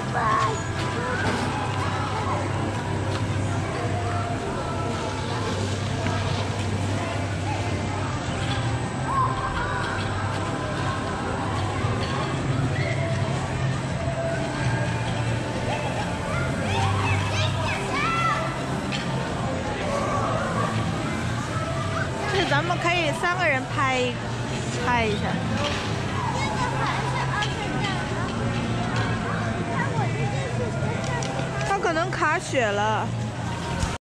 咱们可以3个人拍一下。它可能卡血了。